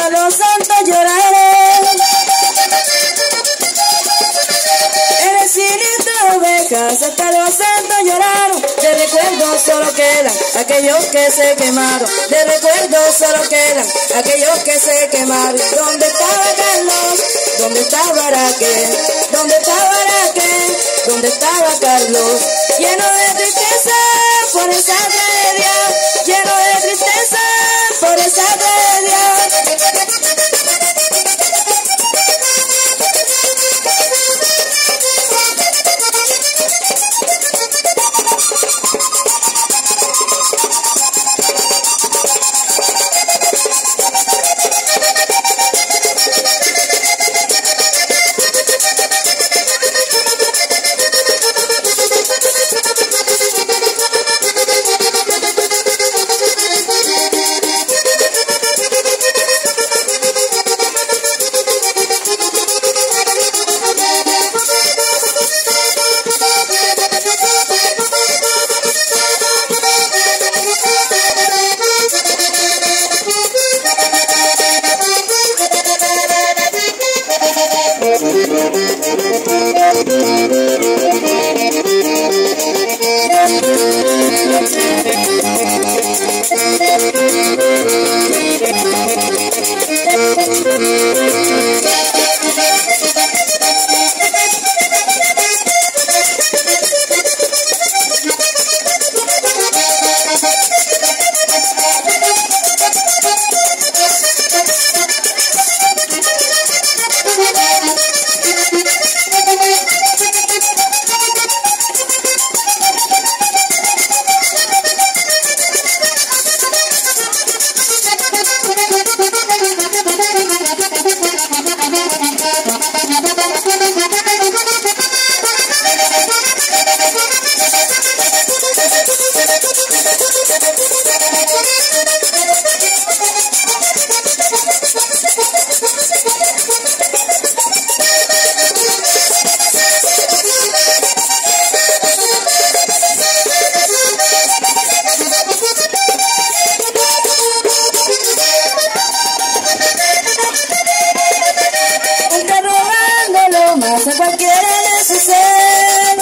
hasta los santos lloraron. En el cilindro de ovejas hasta los santos lloraron. De recuerdos solo quedan aquellos que se quemaron. De recuerdos solo quedan aquellos que se quemaron. ¿Dónde estaba Carlos? ¿Dónde estaba Raquel? ¿Dónde estaba Raquel? ¿Dónde estaba Carlos? Lleno de tristeza por esa tragedia, lleno de tristeza por esa tragedia. A cualquiera de su ser,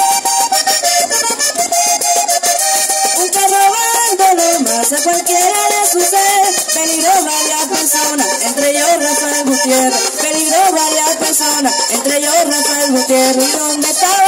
un carro robándole más a cualquiera de su ser. Peligró varias personas, entre ellos Rafael Gutiérrez. Peligró varias personas, entre ellos Rafael Gutiérrez. ¿Y dónde estaba